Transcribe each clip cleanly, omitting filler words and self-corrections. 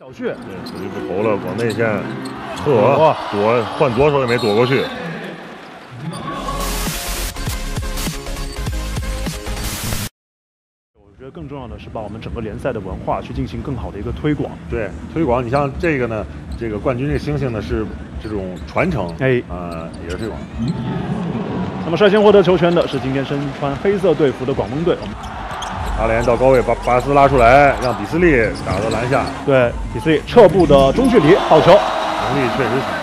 小旭， 对，手机不投了，往内线躲换左手也没躲过去。 我觉得更重要的是把我们整个联赛的文化去进行更好的一个推广。 对，推广，你像这个呢，这个冠军这星星呢是这种传承，也是推广。 那么率先获得球权的是今天身穿黑色队服的广东队。 阿联到高位把巴斯拉出来，让比斯利打到篮下。 对，比斯利侧步的中距离好球， 能力确实强。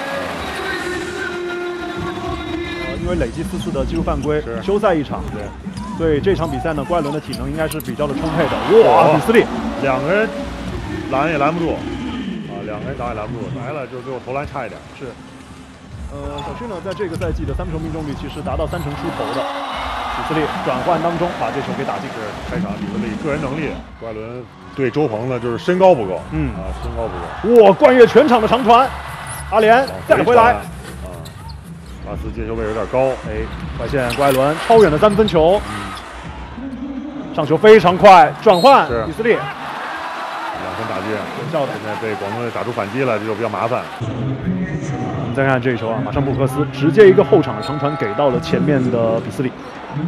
因为累积4次的技术犯规，休赛1场。 对， 所以这场比赛呢，郭艾伦的体能应该是比较的充沛的。哇，比斯利 2个人拦也拦不住啊，2个人打也拦不住，来了就给我投篮差一点。 是，小旭呢，在这个赛季的3分球命中率其实达到30%出头的。比斯利转换当中把这球给打进。 开场比斯利个人能力，郭艾伦对周鹏呢就是身高不够，身高不够。哇，冠越全场的长传，阿联再回来。 巴斯接球位有点高， 外线郭艾伦超远的3分球，上球非常快，转换比斯利 2分打击， 有效的。 现在被广东队打出反击了，这就比较麻烦。 我们再看这一球啊，马上布克斯直接一个后场的长传给到了前面的比斯利。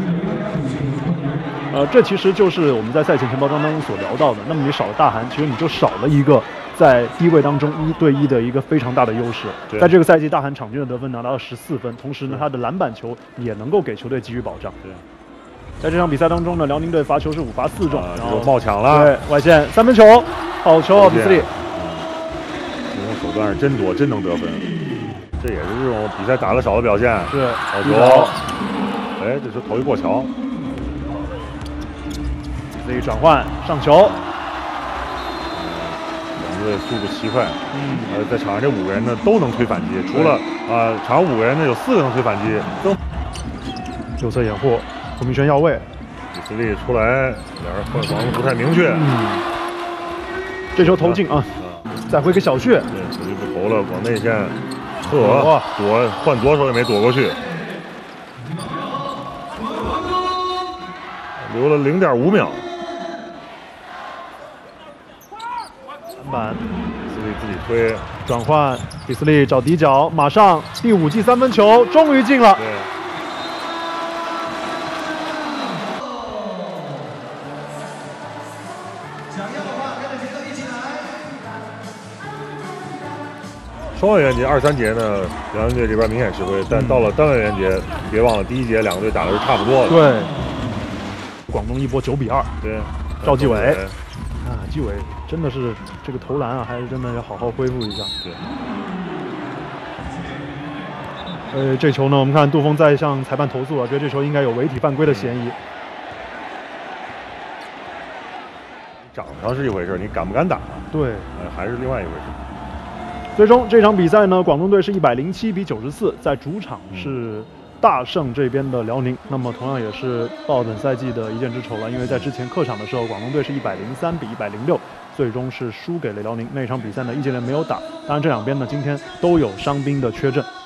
这其实就是我们在赛前包装当中所聊到的。那么你少了大韩，其实你就少了一个在低位当中1对1的一个非常大的优势。在这个赛季，大韩场均的得分拿到了14分，同时呢，他的篮板球也能够给球队给予保障。 对， 在这场比赛当中呢，辽宁队罚球是5罚4中， 然后冒抢了。 对，外线3分球，好球啊，比斯利。 这种手段是真多，真能得分。这也是这种比赛打得少的表现。 是， 好球。这球投一过桥。 比斯利转换上球。 对，速度奇快，在场上这5个人呢都能推反击，除了场上5个人呢有4个能推反击。 右侧掩护，胡明轩要位， 比斯利出来，两人换防的不太明确。 这球投进啊，再回给小旭。对， 小旭不投了，往内线换左手也没躲过去，留了0.5秒。 板， 比斯利自己推， 转换，比斯利找底角，马上第5记3分球，终于进了。 对， 想要的话跟着节奏一起来。 双元元节2、3节呢，辽宁队这边明显吃亏，但到了单元元节，别忘了第1节2个队打的是差不多的。 对，广东一波9比2。对，赵继伟。纪伟真的是这个投篮啊，还是真的要好好恢复一下。对。这球呢，我们看杜锋在向裁判投诉啊，觉得这球应该有违体犯规的嫌疑。 长上是一回事，你敢不敢打？ 对， 还是另外一回事。 最终这场比赛呢，广东队是107比94，在主场是大胜这边的辽宁。那么同样也是报本赛季的一箭之仇了，因为在之前客场的时候，广东队是103比106，最终是输给了辽宁。那场比赛呢，易建联没有打，当然这两边呢今天都有伤兵的缺阵。